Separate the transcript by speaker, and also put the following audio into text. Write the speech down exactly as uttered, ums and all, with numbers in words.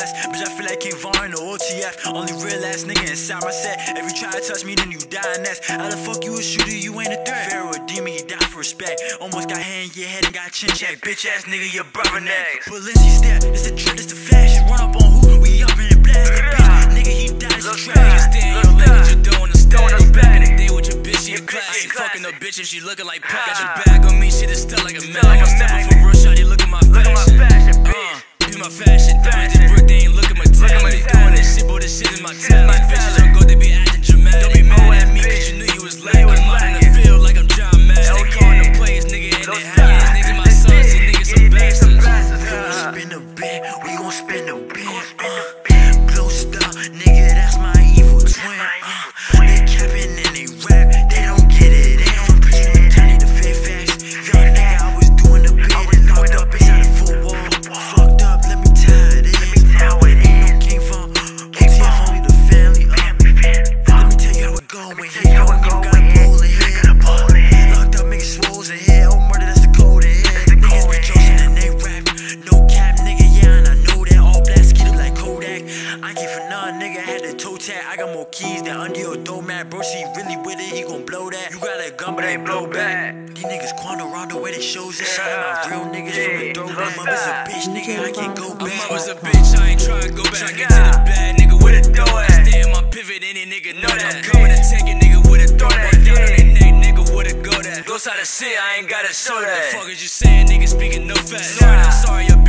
Speaker 1: S. Bitch, I feel like King Vaughn or O T F. Only real ass nigga inside my set. If you try to touch me, then you die next. How the fuck you a shooter? You ain't a threat. Pharaoh a demon, you die for respect. Almost got hair in your head and got chin check. Bitch ass nigga, your brother next. But Lindsay step, it's the trip, it's the flash. You run up on who? We up in the blast. That bitch, nigga, he died, it's a trash. Stay in your lane, you don't understand. Back in the day with your bitch, she a classic. Fucking a bitch if she looking like Pat. Got your bag on me, shit is stuck like a mag. I'm stepping for real, shawty, look at my fashion. Uh, be my fashion. Diamonds and brick, they ain't look at my tag. They doing this shit, boy, this shit is my tag. These bitches don't go, they be acting dramatic. Don't be mad at me, cause you knew you was late. I'm out in the field like I'm John Madden. They calling them players, nigga, and they hacking. These niggas my sons, these niggas some bastards. We gon' spin a bit, we gon' spin a bit. Uh, GloStar, nigga, that's my evil twin. Uh, they capping and they rap, they don't get it in. From Princeton County to Fairfax, young nigga, I was doing the bit and locked up inside a football. Fucked up, let me tell it. Ain't no king from O T F, only the family. Uh, let me tell you how it go when hit. You got a bowl of head. Locked up, making swolls in head. Oh, murder, that's the code in head. Niggas be joking and they rap. No cap, nigga, yeah, and I know that. All black skidded like Kodak. I ain't get for none, nigga, I had the toe tag. I got more keys than under your door mat. Bro, she really with it, he gon' blow that. You got a gun, but ain't blow back. These niggas quando around the way they shows it. Shout out my real niggas from the throw back. My mother's a bitch, nigga, I can't go back. My mother's a bitch, I ain't tryna go back. I get to the bad, nigga, with a throw at. Stay in my pivot, any nigga know that. I'm coming to take a nigga with a throw back. Down on their neck, nigga, with a go that. Goes out of shit, I ain't gotta show that. The fuck is you saying, nigga, speaking no facts. Sorry, not sorry,